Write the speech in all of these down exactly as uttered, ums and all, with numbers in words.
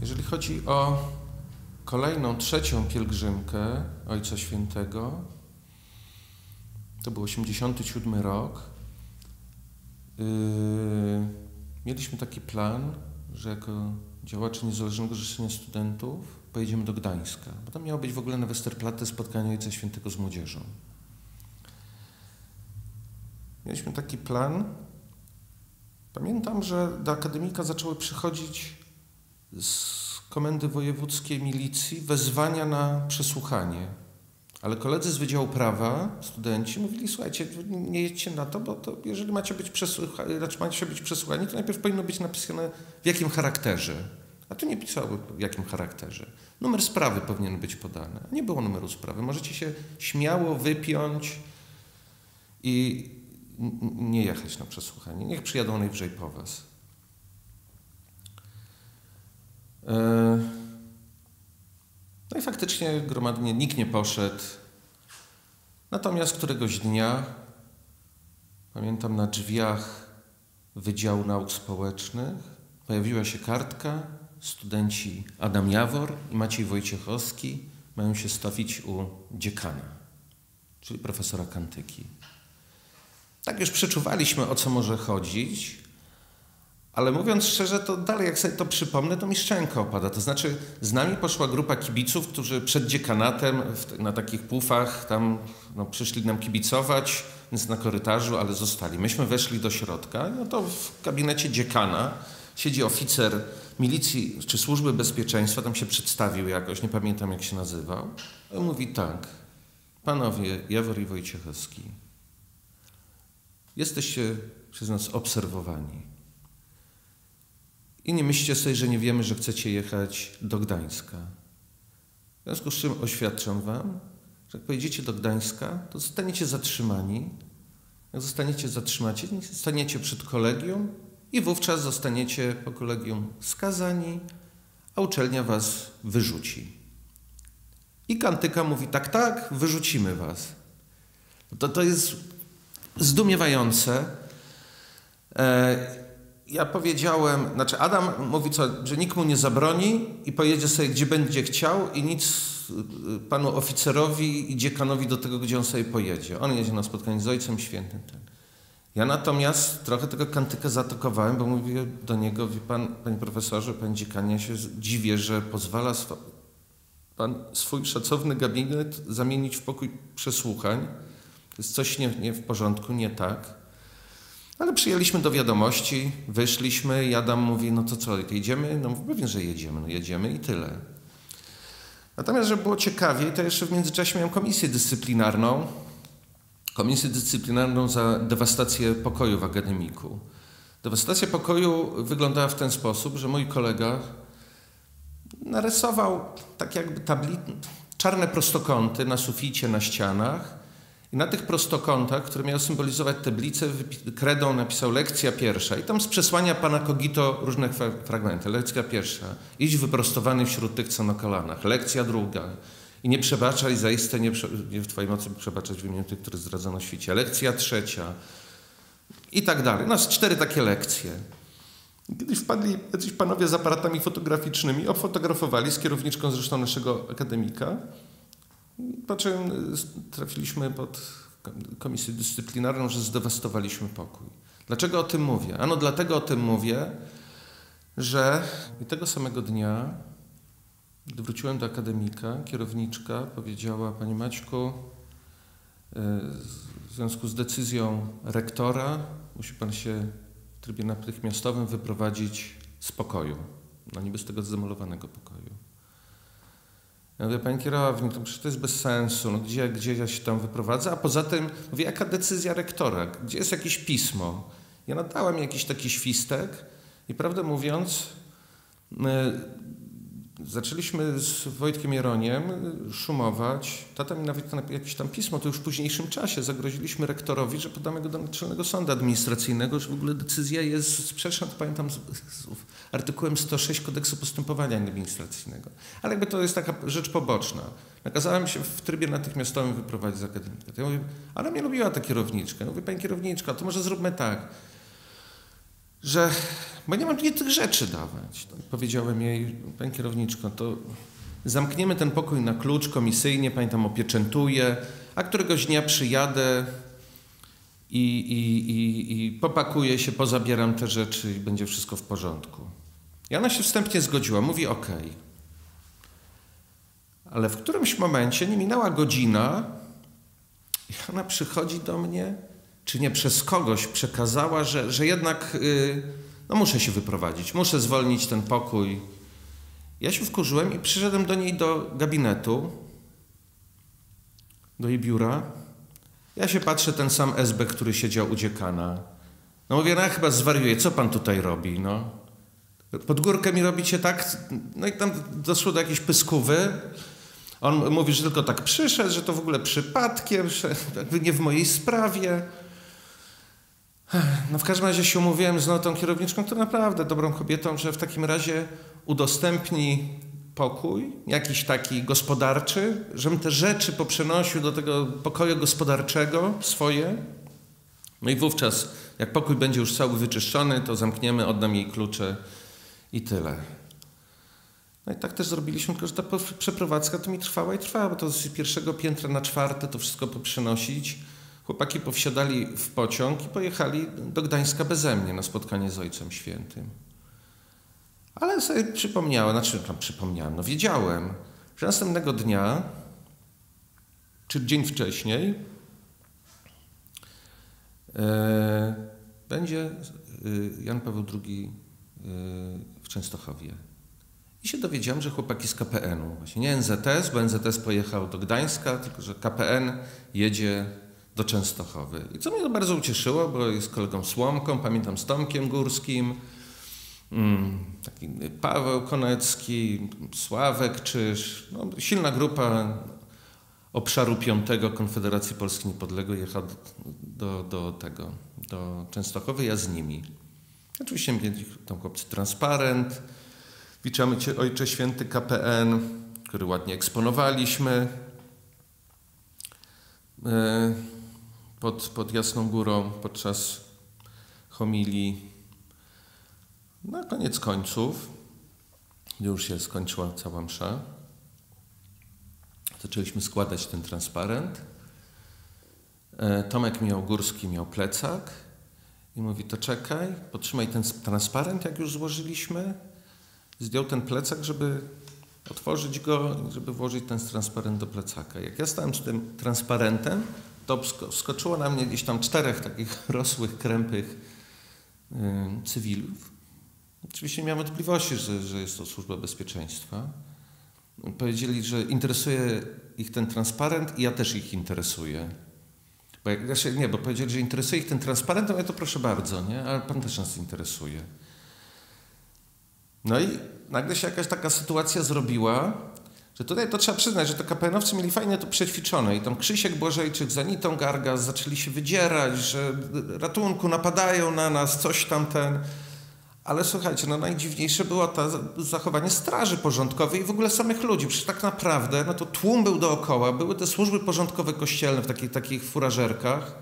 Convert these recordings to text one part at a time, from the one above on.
Jeżeli chodzi o kolejną, trzecią pielgrzymkę Ojca Świętego, to był osiemdziesiąty siódmy rok, yy, mieliśmy taki plan, że jako działacze Niezależnego Zrzeszenia Studentów pojedziemy do Gdańska, bo tam miało być w ogóle na Westerplatte spotkanie Ojca Świętego z młodzieżą. Mieliśmy taki plan. Pamiętam, że do akademika zaczęły przychodzić z Komendy Wojewódzkiej Milicji wezwania na przesłuchanie. Ale koledzy z Wydziału Prawa, studenci, mówili, słuchajcie, nie jedźcie na to, bo to jeżeli macie być, przesłucha- znaczy macie być przesłuchani, to najpierw powinno być napisane w jakim charakterze. A tu nie pisało w jakim charakterze. Numer sprawy powinien być podany. A nie było numeru sprawy. Możecie się śmiało wypiąć i nie jechać na przesłuchanie. Niech przyjadą najwyżej po was. No i faktycznie gromadnie nikt nie poszedł. Natomiast któregoś dnia, pamiętam, na drzwiach Wydziału Nauk Społecznych pojawiła się kartka. Studenci Adam Jawor i Maciej Wojciechowski mają się stawić u dziekana, czyli profesora Kantyki. Tak już przeczuwaliśmy, o co może chodzić, ale mówiąc szczerze, to dalej jak sobie to przypomnę, to mi szczęka opada. To znaczy z nami poszła grupa kibiców, którzy przed dziekanatem w, na takich pufach tam no, przyszli nam kibicować, więc na korytarzu, ale zostali. Myśmy weszli do środka, no to w gabinecie dziekana siedzi oficer milicji czy służby bezpieczeństwa, tam się przedstawił jakoś, nie pamiętam jak się nazywał. On mówi tak, panowie Jawor i Wojciechowski, jesteście przez nas obserwowani. I nie myślcie sobie, że nie wiemy, że chcecie jechać do Gdańska. W związku z czym oświadczam wam, że jak pojedziecie do Gdańska, to zostaniecie zatrzymani. Jak zostaniecie zatrzymaci, staniecie przed kolegium i wówczas zostaniecie po kolegium skazani, a uczelnia was wyrzuci. I Kantyka mówi, tak, tak, wyrzucimy was. To, to jest zdumiewające. E, Ja powiedziałem, znaczy Adam mówi, co, że nikt mu nie zabroni i pojedzie sobie, gdzie będzie chciał i nic panu oficerowi i dziekanowi do tego, gdzie on sobie pojedzie. On jedzie na spotkanie z Ojcem Świętym. Ja natomiast trochę tego Kantykę zaatakowałem, bo mówię do niego, wie pan, panie profesorze, panie dziekanie, ja się dziwię, że pozwala sw- pan swój szacowny gabinet zamienić w pokój przesłuchań. To jest coś nie, nie w porządku, nie tak. Ale przyjęliśmy do wiadomości, wyszliśmy i Adam mówi, no to co, jedziemy? No pewnie, że jedziemy, no jedziemy i tyle. Natomiast, żeby było ciekawiej, to jeszcze w międzyczasie miałem komisję dyscyplinarną. Komisję dyscyplinarną za dewastację pokoju w akademiku. Dewastacja pokoju wyglądała w ten sposób, że mój kolega narysował tak jakby tabli, czarne prostokąty na suficie, na ścianach. I na tych prostokątach, które miały symbolizować tablice, kredą napisał lekcja pierwsza. I tam z przesłania pana Kogito różne fragmenty. Lekcja pierwsza. Idź wyprostowany wśród tych, co na kolanach. Lekcja druga. I nie przebaczaj, zaiste nie, nie w twojej mocy przebaczać w imieniu tych, których zdradzono świcie. Lekcja trzecia. I tak dalej. No, cztery takie lekcje. Kiedyś wpadli jacyś panowie z aparatami fotograficznymi, obfotografowali z kierowniczką zresztą naszego akademika. Po czym trafiliśmy pod komisję dyscyplinarną, że zdewastowaliśmy pokój. Dlaczego o tym mówię? Ano dlatego o tym mówię, że tego samego dnia, gdy wróciłem do akademika, kierowniczka powiedziała, panie Maćku, w związku z decyzją rektora musi pan się w trybie natychmiastowym wyprowadzić z pokoju. No niby z tego zdemolowanego pokoju. Ja mówię, panie kierownik, to przecież to jest bez sensu, no gdzie, gdzie ja się tam wyprowadzę? A poza tym, mówię, jaka decyzja rektora? Gdzie jest jakieś pismo? Ja nadałem jakiś taki świstek i prawdę mówiąc, zaczęliśmy z Wojtkiem Jeroniem szumować. Tata mi nawet jakieś tam pismo, to już w późniejszym czasie zagroziliśmy rektorowi, że podamy go do Naczelnego Sądu Administracyjnego, że w ogóle decyzja jest sprzeczna, to pamiętam, z, z artykułem sto sześć Kodeksu Postępowania Administracyjnego. Ale jakby to jest taka rzecz poboczna. Nakazałem się w trybie natychmiastowym wyprowadzić z akademika. To ja mówię, ale mnie lubiła ta kierowniczka. Ja mówię, pani kierowniczka, to może zróbmy tak, że bo nie mam nie tych rzeczy dawać. Powiedziałem jej, pani kierowniczko, to zamkniemy ten pokój na klucz komisyjnie, pani tam opieczętuje, a któregoś dnia przyjadę i, i, i, i popakuję się, pozabieram te rzeczy i będzie wszystko w porządku. I ona się wstępnie zgodziła, mówi okej. Okay. Ale w którymś momencie, nie minęła godzina, i ona przychodzi do mnie, czy nie przez kogoś przekazała, że, że jednak yy, no muszę się wyprowadzić, muszę zwolnić ten pokój. Ja się wkurzyłem i przyszedłem do niej do gabinetu, do jej biura. Ja się patrzę, ten sam S B, który siedział u dziekana. No mówię, no ja chyba zwariuję, co pan tutaj robi, no? Pod górkę mi robicie tak? No i tam doszło do jakiejś pyskówy. On mówi, że tylko tak przyszedł, że to w ogóle przypadkiem, że jakby nie w mojej sprawie. No w każdym razie się umówiłem z tą kierowniczką, która naprawdę dobrą kobietą, że w takim razie udostępni pokój, jakiś taki gospodarczy, żebym te rzeczy poprzenosił do tego pokoju gospodarczego swoje. No i wówczas, jak pokój będzie już cały wyczyszczony, to zamkniemy, oddam jej klucze i tyle. No i tak też zrobiliśmy, tylko że ta przeprowadzka to mi trwała i trwała, bo to z pierwszego piętra na czwarte to wszystko poprzynosić. Chłopaki powsiadali w pociąg i pojechali do Gdańska beze mnie na spotkanie z Ojcem Świętym. Ale sobie przypomniałem, znaczy tam przypomniałem, no wiedziałem, że następnego dnia, czy dzień wcześniej, e, będzie e, Jan Paweł drugi e, w Częstochowie. I się dowiedziałem, że chłopaki z K P N u, właśnie nie N Z S, bo N Z S pojechał do Gdańska, tylko że K P N jedzie do Częstochowy. I co mnie to bardzo ucieszyło, bo jest kolegą Słomką, pamiętam z Tomkiem Górskim, mm, taki Paweł Konecki, Sławek Czyż, no, silna grupa obszaru piątego Konfederacji Polski Niepodległej jechała do, do tego, do Częstochowy, ja z nimi. Oczywiście mieli tam chłopcy transparent, witamy Cię Ojcze Święty K P N, który ładnie eksponowaliśmy pod, pod Jasną Górą podczas homilii. Na koniec końców, gdy już się skończyła cała msza, zaczęliśmy składać ten transparent. Tomek miał, Górski miał plecak i mówi, to czekaj, potrzymaj ten transparent, jak już złożyliśmy. Zdjął ten plecak, żeby otworzyć go, żeby włożyć ten transparent do plecaka. Jak ja stałem z tym transparentem, to wskoczyło na mnie gdzieś tam czterech takich rosłych, krępych yy, cywilów. Oczywiście nie miałem wątpliwości, że, że jest to Służba Bezpieczeństwa. Powiedzieli, że interesuje ich ten transparent i ja też ich interesuję. Bo jak, ja się, nie, bo powiedzieli, że interesuje ich ten transparent, to ja to proszę bardzo, nie? Ale pan też nas interesuje. No i nagle się jakaś taka sytuacja zrobiła, że tutaj to trzeba przyznać, że to K P N-owcy mieli fajnie to przećwiczone i tam Krzysiek Błażejczyk z Anitą Gargas zaczęli się wydzierać, że ratunku, napadają na nas, coś tam ten. Ale słuchajcie, no najdziwniejsze było to zachowanie straży porządkowej i w ogóle samych ludzi. Przecież tak naprawdę, no to tłum był dookoła, były te służby porządkowe kościelne w takich, takich furażerkach.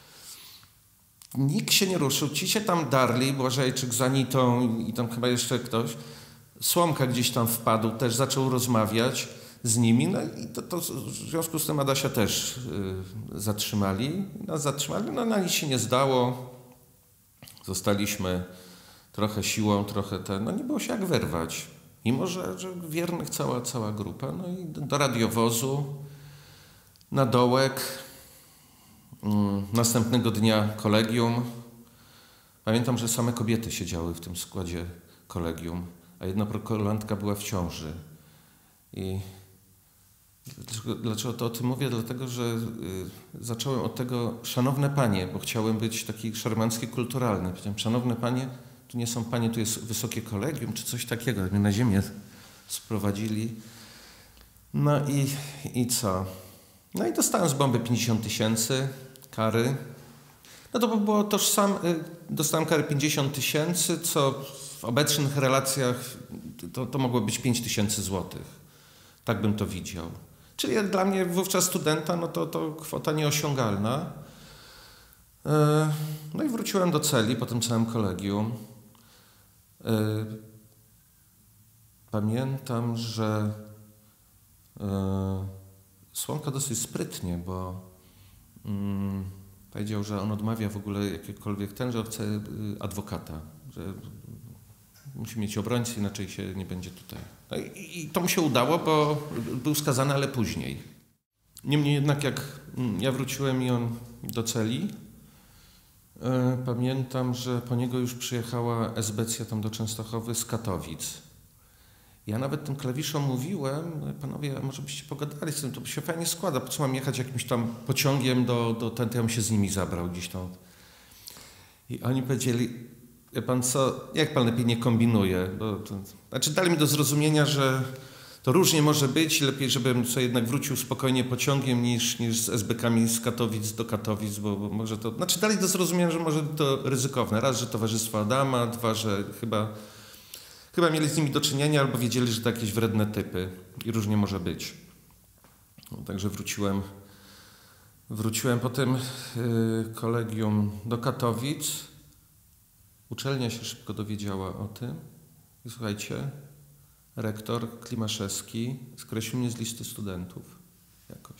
Nikt się nie ruszył, ci się tam darli, Błażejczyk z Anitą i tam chyba jeszcze ktoś. Słomka gdzieś tam wpadł, też zaczął rozmawiać z nimi, no i to, to w związku z tym Adasia też y, zatrzymali. Nas zatrzymali, no na nic się nie zdało. Zostaliśmy trochę siłą, trochę ten, no nie było się jak wyrwać. Mimo, że, że wiernych cała, cała grupa. No i do, do radiowozu, na dołek. Mm, następnego dnia kolegium. Pamiętam, że same kobiety siedziały w tym składzie kolegium, a jedna prokurantka była w ciąży. I dlaczego, dlaczego to o tym mówię? Dlatego, że y, zacząłem od tego, szanowne panie, bo chciałem być taki szarmancki, kulturalny. Powiedziałem, szanowne panie, tu nie są panie, tu jest wysokie kolegium, czy coś takiego. Mnie na ziemię sprowadzili. No i, i co? No i dostałem z bomby pięćdziesiąt tysięcy kary. No to było tożsame, dostałem karę pięćdziesiąt tysięcy, co w obecnych relacjach to, to mogło być pięć tysięcy złotych. Tak bym to widział. Czyli dla mnie wówczas studenta, no to, to kwota nieosiągalna. No i wróciłem do celi po tym całym kolegium. Pamiętam, że Słomka dosyć sprytnie, bo mm, powiedział, że on odmawia w ogóle jakiekolwiek ten, że chce adwokata, że musi mieć obrońcę, inaczej się nie będzie tutaj. No i, i to mu się udało, bo był skazany, ale później. Niemniej jednak, jak ja wróciłem i on do celi, e, pamiętam, że po niego już przyjechała esbecja tam do Częstochowy z Katowic. Ja nawet tym klawiszom mówiłem, panowie, może byście pogadali z tym, to by się fajnie składa, po co mam jechać jakimś tam pociągiem do, do ten, to ja bym się z nimi zabrał gdzieś tam. I oni powiedzieli, wie pan co, jak pan lepiej nie kombinuje? Bo to, znaczy dali mi do zrozumienia, że to różnie może być, lepiej żebym sobie jednak wrócił spokojnie pociągiem niż, niż z es be kami z Katowic do Katowic, bo, bo może to, znaczy dali do zrozumienia, że może to ryzykowne. Raz, że towarzystwo Adama, dwa, że chyba Chyba mieli z nimi do czynienia albo wiedzieli, że to jakieś wredne typy i różnie może być. No, także wróciłem, wróciłem potem yy, kolegium do Katowic. Uczelnia się szybko dowiedziała o tym. I słuchajcie, rektor Klimaszewski skreślił mnie z listy studentów jakoś.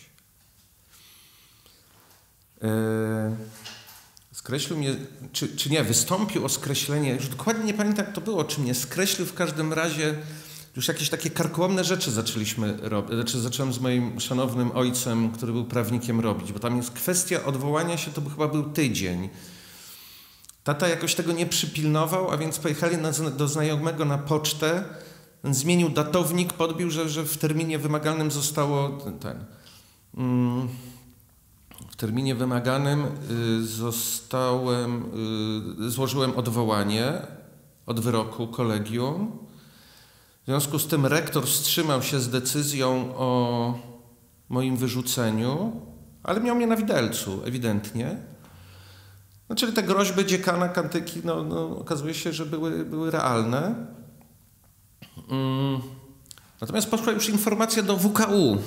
Yy, Skreślił mnie, czy, czy nie, wystąpił o skreślenie, już dokładnie nie pamiętam jak to było, czy mnie skreślił, w każdym razie już jakieś takie karkołomne rzeczy zaczęliśmy robić, znaczy zacząłem z moim szanownym ojcem, który był prawnikiem, robić, bo tam jest kwestia odwołania się, to by chyba był tydzień. Tata jakoś tego nie przypilnował, a więc pojechali na, do znajomego na pocztę, on zmienił datownik, podbił, że, że w terminie wymagalnym zostało ten... ten mm, W terminie wymaganym zostałem, złożyłem odwołanie od wyroku kolegium. W związku z tym rektor wstrzymał się z decyzją o moim wyrzuceniu, ale miał mnie na widelcu, ewidentnie. No, czyli te groźby dziekana Kantyki, no, no, okazuje się, że były, były realne. Mm. Natomiast poszła już informacja do W K U,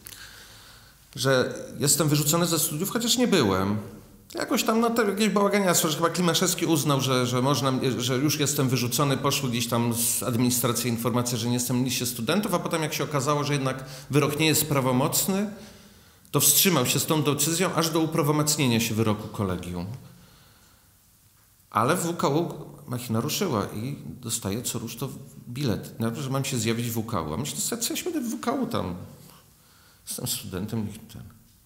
że jestem wyrzucony ze studiów, chociaż nie byłem. Jakoś tam na to jakieś bałaganiarstwo, że chyba Klimaszewski uznał, że, że, można, że już jestem wyrzucony, poszły gdzieś tam z administracji informacje, że nie jestem w liście studentów, a potem jak się okazało, że jednak wyrok nie jest prawomocny, to wstrzymał się z tą decyzją aż do uprawomocnienia się wyroku kolegium. Ale w W K U machina ruszyła i dostaję co rusz to bilet, że mam się zjawić w W K U. A myślę, że co ja się będę w W K U tam... Jestem studentem. Ten.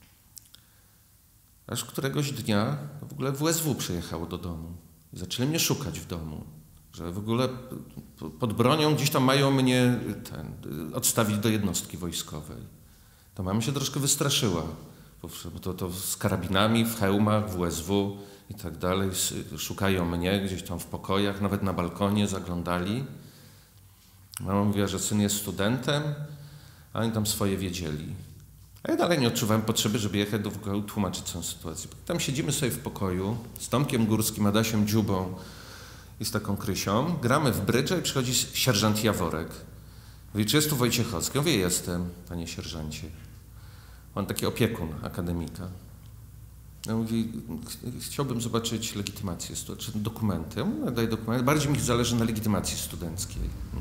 Aż któregoś dnia w ogóle W S W przyjechało do domu. I zaczęli mnie szukać w domu. Że w ogóle pod bronią gdzieś tam mają mnie ten, odstawić do jednostki wojskowej. To mama się troszkę wystraszyła. Bo to, to z karabinami, w hełmach, W S W i tak dalej. Szukają mnie gdzieś tam w pokojach, nawet na balkonie zaglądali. Mama mówiła, że syn jest studentem, a oni tam swoje wiedzieli. A ja dalej nie odczuwałem potrzeby, żeby jechać do W K U tłumaczyć całą sytuację. Tam siedzimy sobie w pokoju z Tomkiem Górskim, Adasiem Dziubą i z taką Krysią. Gramy w brydża i przychodzi sierżant Jaworek. Mówi, czy jest tu Wojciechowski? Ja mówię, jestem, panie sierżancie. On taki opiekun akademika. Ja mówi, chciałbym zobaczyć legitymację, czy dokumenty. Ja mówię, daj dokumenty. Bardziej mi zależy na legitymacji studenckiej.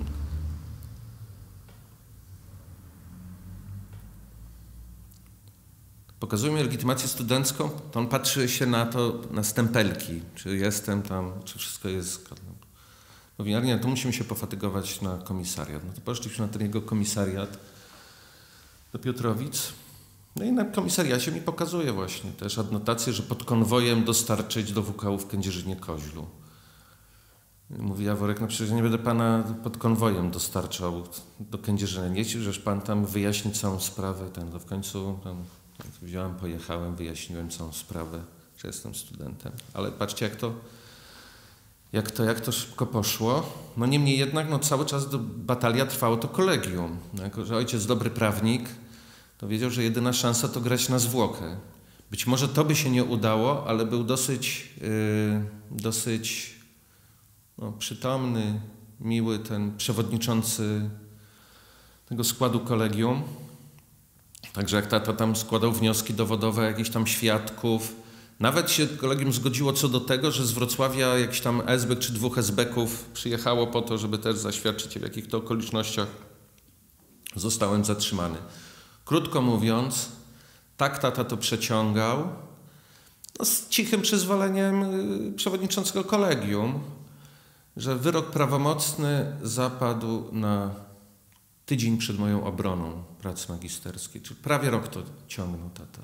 Pokazuje mi legitymację studencką, to on patrzy się na to, na stempelki, czy jestem tam, czy wszystko jest. Mówi, ale nie, to musimy się pofatygować na komisariat. No to poszliśmy na ten jego komisariat do Piotrowic. No i na komisariacie mi pokazuje właśnie też adnotację, że pod konwojem dostarczyć do W K U w Kędzierzynie-Koźlu. Mówi Jaworek, no przecież nie będę pana pod konwojem dostarczał do Kędzierzyna. Nie ci, żeż pan tam wyjaśni całą sprawę. Ten, to w końcu tam wziąłem, pojechałem, wyjaśniłem całą sprawę, że jestem studentem. Ale patrzcie, jak to, jak to, jak to szybko poszło. No niemniej jednak no, cały czas do, batalia trwało to kolegium. No, jako że ojciec dobry prawnik, to wiedział, że jedyna szansa to grać na zwłokę. Być może to by się nie udało, ale był dosyć, yy, dosyć no, przytomny, miły ten przewodniczący tego składu kolegium. Także jak tata tam składał wnioski dowodowe jakichś tam świadków, Nawet się kolegium zgodziło co do tego, że z Wrocławia jakiś tam esbek czy dwóch esbeków przyjechało po to, żeby też zaświadczyć, w jakich to okolicznościach zostałem zatrzymany. Krótko mówiąc, tak tata to przeciągał, no z cichym przyzwoleniem przewodniczącego kolegium, że wyrok prawomocny zapadł na tydzień przed moją obroną pracy magisterskiej, czyli prawie rok to ciągnął tata.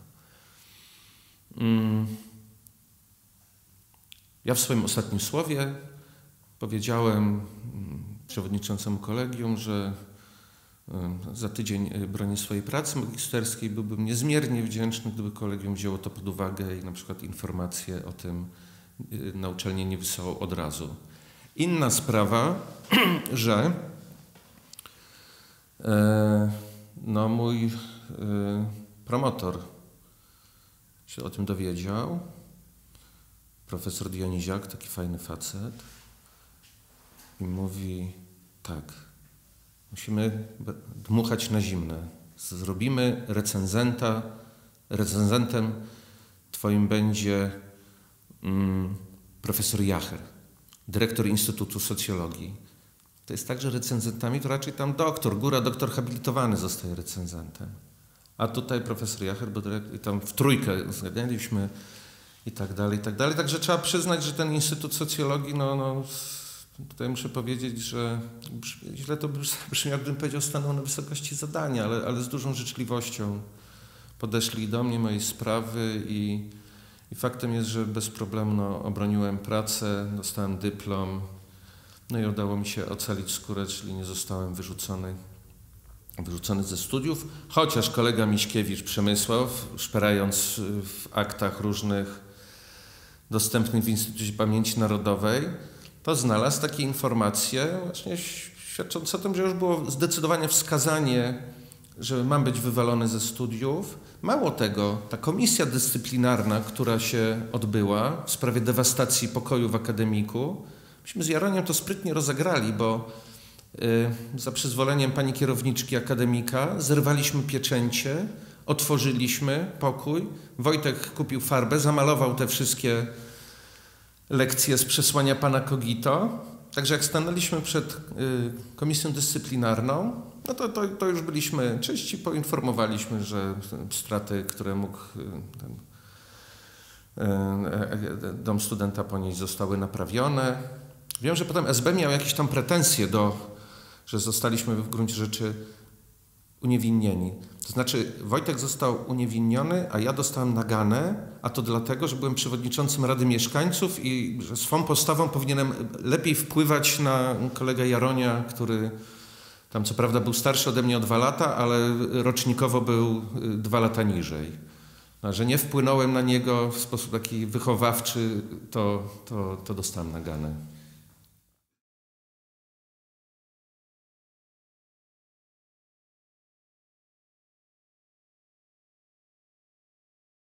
Ja w swoim ostatnim słowie powiedziałem przewodniczącemu kolegium, że za tydzień bronię swojej pracy magisterskiej. Byłbym niezmiernie wdzięczny, gdyby kolegium wzięło to pod uwagę i na przykład informacje o tym na uczelnię nie wysyłało od razu. Inna sprawa, że no, mój promotor się o tym dowiedział, profesor Dioniziak, taki fajny facet, i mówi tak, musimy dmuchać na zimne. Zrobimy recenzenta, recenzentem twoim będzie mm, profesor Jacher, dyrektor Instytutu Socjologii. To jest tak, że recenzentami to raczej tam doktor, góra doktor habilitowany zostaje recenzentem. A tutaj profesor Jacher, bo dyrektor, tam w trójkę zgadnialiśmy i tak dalej, i tak dalej. Także trzeba przyznać, że ten Instytut Socjologii, no, no tutaj muszę powiedzieć, że źle to brzmi, jakbym powiedział, stanął na wysokości zadania, ale, ale z dużą życzliwością podeszli do mnie, mojej sprawy i, i faktem jest, że bez problemu no, obroniłem pracę, dostałem dyplom, no i udało mi się ocalić skórę, czyli nie zostałem wyrzucony, wyrzucony ze studiów, chociaż kolega Miśkiewicz Przemysław, szperając w aktach różnych dostępnych w Instytucie Pamięci Narodowej, to znalazł takie informacje właśnie świadczące o tym, że już było zdecydowanie wskazanie, że mam być wywalony ze studiów. Mało tego, ta komisja dyscyplinarna, która się odbyła w sprawie dewastacji pokoju w akademiku, myśmy z Jaroniem to sprytnie rozegrali, bo y, za przyzwoleniem pani kierowniczki akademika zerwaliśmy pieczęcie, otworzyliśmy pokój, Wojtek kupił farbę, zamalował te wszystkie lekcje z przesłania pana Kogito. Także jak stanęliśmy przed y, komisją dyscyplinarną, no to, to, to już byliśmy czyści, poinformowaliśmy, że straty, które mógł y, ten, y, dom studenta ponieść, zostały naprawione. Wiem, że potem S B miał jakieś tam pretensje do, że zostaliśmy w gruncie rzeczy uniewinnieni. To znaczy Wojtek został uniewinniony, a ja dostałem naganę, a to dlatego, że byłem przewodniczącym Rady Mieszkańców i że swą postawą powinienem lepiej wpływać na kolegę Jaronia, który tam co prawda był starszy ode mnie o dwa lata, ale rocznikowo był dwa lata niżej. A że nie wpłynąłem na niego w sposób taki wychowawczy, to, to, to dostałem naganę.